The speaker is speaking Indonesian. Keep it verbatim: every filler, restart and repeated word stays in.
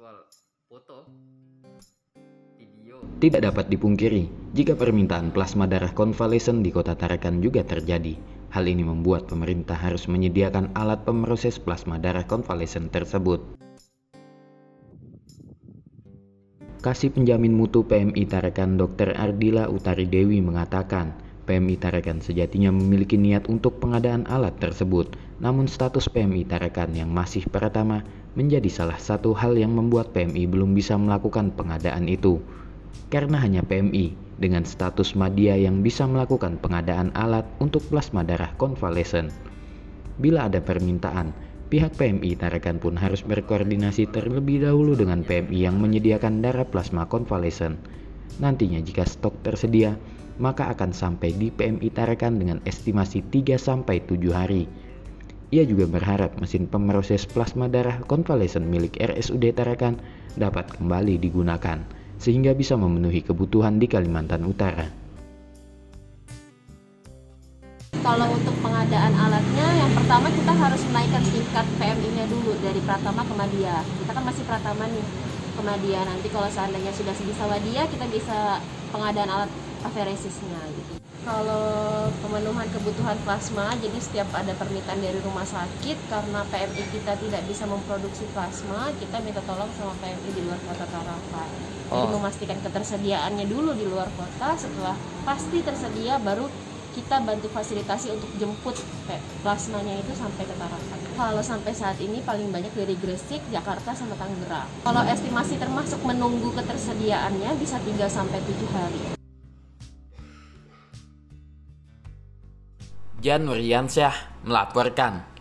soal foto, video. Tidak dapat dipungkiri, jika permintaan plasma darah konvalesen di Kota Tarakan juga terjadi. Hal ini membuat pemerintah harus menyediakan alat pemroses plasma darah konvalesen tersebut. Kasih Penjamin Mutu P M I Tarakan Dokter Ardila Utari Dewi mengatakan, P M I Tarakan sejatinya memiliki niat untuk pengadaan alat tersebut, namun status P M I Tarakan yang masih pratama menjadi salah satu hal yang membuat P M I belum bisa melakukan pengadaan itu. Karena hanya P M I dengan status madya yang bisa melakukan pengadaan alat untuk plasma darah konvalesen. Bila ada permintaan, pihak P M I Tarakan pun harus berkoordinasi terlebih dahulu dengan P M I yang menyediakan darah plasma konvalesen. Nantinya jika stok tersedia, maka akan sampai di P M I Tarakan dengan estimasi tiga sampai tujuh hari. Ia juga berharap mesin pemroses plasma darah konvalesen milik R S U D Tarakan dapat kembali digunakan, sehingga bisa memenuhi kebutuhan di Kalimantan Utara. Kalau untuk pengadaan alatnya, yang pertama kita harus menaikkan tingkat P M I-nya dulu dari pratama ke madya. Kita kan masih pratama nih ke madya. Nanti kalau seandainya sudah bisa madya, kita bisa pengadaan alat aferesisnya gitu. Kalau pemenuhan kebutuhan plasma, jadi setiap ada permintaan dari rumah sakit, karena P M I kita tidak bisa memproduksi plasma, kita minta tolong sama P M I di luar kota Tarakan. Jadi Oh. memastikan ketersediaannya dulu di luar kota, setelah pasti tersedia baru kita bantu fasilitasi untuk jemput plasmanya itu sampai ke Tarakan. Kalau sampai saat ini paling banyak dari Gresik, Jakarta, sama Tangerang. Kalau estimasi termasuk menunggu ketersediaannya bisa tiga sampai tujuh hari. Jan Nuryansyah melaporkan.